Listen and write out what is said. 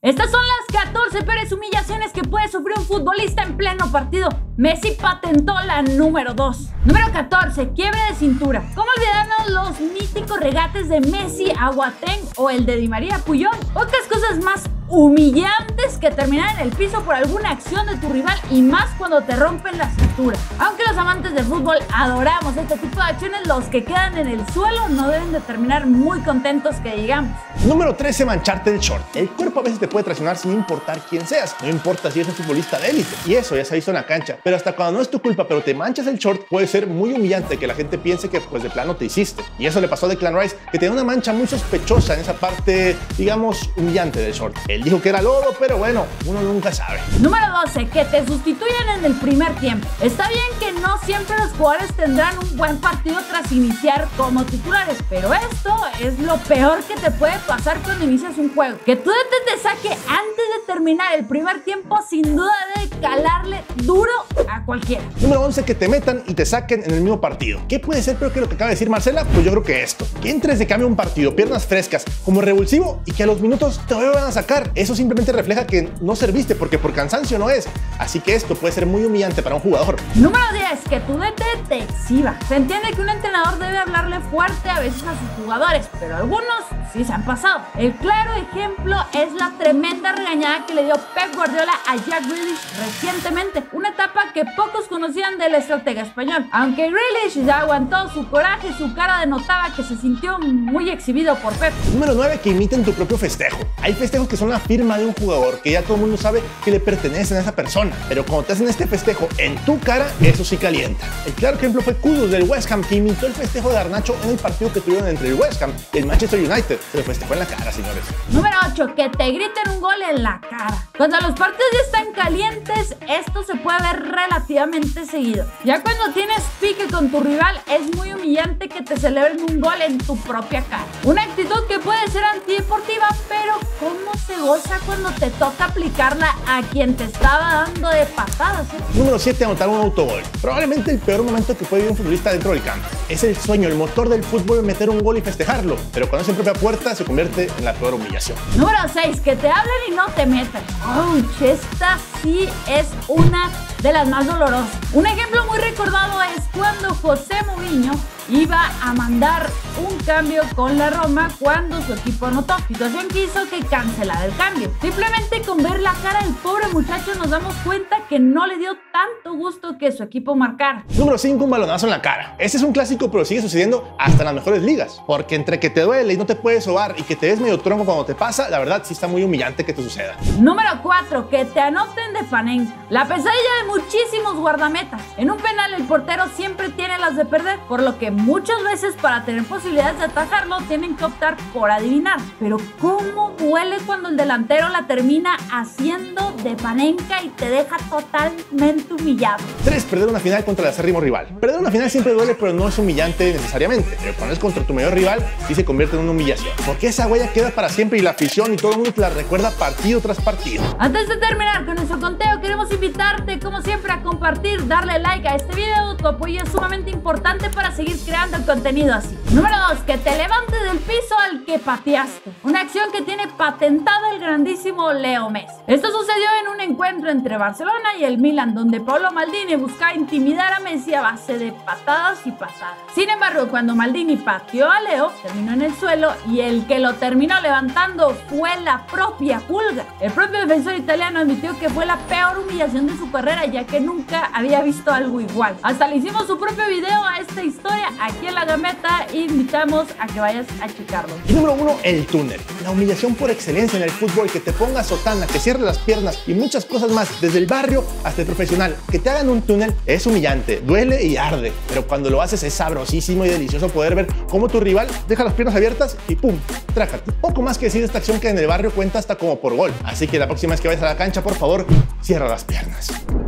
Estas son las 14 peores humillaciones que puede sufrir un futbolista en pleno partido. Messi patentó la número 2. Número 14. Quiebre de cintura. ¿Cómo olvidarnos los míticos regates de Messi a Boateng o el de Di María a Puyol? Pocas cosas más humillantes que terminar en el piso por alguna acción de tu rival, y más cuando te rompen la cintura. Aunque los amantes del fútbol adoramos este tipo de acciones, los que quedan en el suelo no deben de terminar muy contentos, que digamos. Número 13. Mancharte el short. El cuerpo a veces te puede traicionar sin importar quién seas. No importa si eres un futbolista de élite, y eso ya se ha visto en la cancha. Pero hasta cuando no es tu culpa, pero te manchas el short, puede ser muy humillante que la gente piense que pues de plano te hiciste. Y eso le pasó a Declan Rice, que tenía una mancha muy sospechosa en esa parte, digamos, humillante del short. Él dijo que era lodo, pero bueno, uno nunca sabe. Número 12. Que te sustituyan en el primer tiempo. Está bien que no siempre los jugadores tendrán un buen partido tras iniciar como titulares, pero esto es lo peor que te puede pasar cuando inicias un juego. Que tu DT te saque antes de terminar el primer tiempo, sin duda debe calarle duro a cualquiera. Número 11. Que te metan y te saquen en el mismo partido. ¿Qué puede ser peor que lo que acaba de decir Marcela? Pues yo creo que esto. Que entres de cambio a un partido, piernas frescas, como revulsivo, y que a los minutos te vuelvan a sacar. Eso simplemente refleja que no serviste, porque por cansancio no es. Así que esto puede ser muy humillante para un jugador. Número 10. Que tu DT te exhiba. Se entiende que un entrenador debe hablarle fuerte a veces a sus jugadores, pero algunos sí se han pasado. El claro ejemplo es la tremenda regañada que le dio Pep Guardiola a Jack Grealish recientemente, una etapa que pocos conocían del estratega español. Aunque Grealish ya aguantó su coraje, su cara denotaba que se sintió muy exhibido por Pep. Número 9. Que imiten tu propio festejo. Hay festejos que son la firma de un jugador, que ya todo el mundo sabe que le pertenecen a esa persona, pero cuando te hacen este festejo en tu cara, eso sí calienta. El claro ejemplo fue Kudus del West Ham, que imitó el festejo de Garnacho en el partido que tuvieron entre el West Ham y el Manchester United. Se lo festejó en la cara, señores. Número 8. Que te griten un gol en la cara. Cuando los partidos ya están calientes, esto se puede ver relativamente seguido. Ya cuando tienes pique con tu rival, es muy humillante que te celebren un gol en tu propia cara. Una actitud que puede ser antideportiva, pero ¿cómo se goza cuando te toca aplicarla a quien te estaba dando de patadas? Número 7. Anotar un autogol. Probablemente el peor momento que puede vivir un futbolista dentro del campo. Es el sueño, el motor del fútbol, meter un gol y festejarlo, pero cuando es en propia puerta se convierte en la peor humillación. Número 6. Que te hablen y no te metan. ¡Ouch! Esta sí es una de las más dolorosas. Un ejemplo muy recordado es cuando José Mourinho iba a mandar un cambio con la Roma cuando su equipo anotó, situación que hizo que cancelara el cambio. Simplemente con ver la cara del pobre muchacho nos damos cuenta que no le dio tanto gusto que su equipo marcara. Número 5. Un balonazo en la cara. Este es un clásico, pero sigue sucediendo hasta en las mejores ligas, porque entre que te duele y no te puedes sobar y que te ves medio tronco cuando te pasa, la verdad sí está muy humillante que te suceda. Número 4. Que te anoten de Panenka. La pesadilla de muchísimos guardametas. En un penal el portero siempre tiene las de perder, por lo que muchas veces para tener posibilidades de atajarlo tienen que optar por adivinar. Pero ¿cómo duele cuando el delantero la termina haciendo de Panenka y te deja totalmente humillado? 3. Perder una final contra el acérrimo rival. Perder una final siempre duele, pero no es humillante necesariamente. Pero cuando es contra tu mayor rival, sí se convierte en una humillación, porque esa huella queda para siempre y la afición y todo el mundo te la recuerda partido tras partido. Antes de terminar con nuestro conteo, queremos invitarte como siempre a compartir, darle like a este video. Tu apoyo es sumamente importante para seguir creando el contenido así. Número 2. Que te levantes del piso al que pateaste. Una acción que tiene patentada el grandísimo Leo Messi. Esto sucedió en un encuentro entre Barcelona y el Milan, donde Paolo Maldini buscaba intimidar a Messi a base de patadas y pasadas. Sin embargo, cuando Maldini pateó a Leo, terminó en el suelo, y el que lo terminó levantando fue la propia Pulga. El propio defensor italiano admitió que fue la peor humillación de su carrera, ya que nunca había visto algo igual. Hasta le hicimos su propio video a esta historia aquí en La Gambeta e invitamos a que vayas a checarlo. Y número 1. El túnel. La humillación por excelencia en el fútbol, que te pongas sotana, que cierres las piernas y muchas cosas más, desde el barrio hasta el profesional. Que te hagan un túnel es humillante, duele y arde, pero cuando lo haces es sabrosísimo y delicioso poder ver cómo tu rival deja las piernas abiertas y ¡pum! Trácate. Poco más que decir de esta acción, que en el barrio cuenta hasta como por gol. Así que la próxima vez que vayas a la cancha, por favor, cierra las piernas.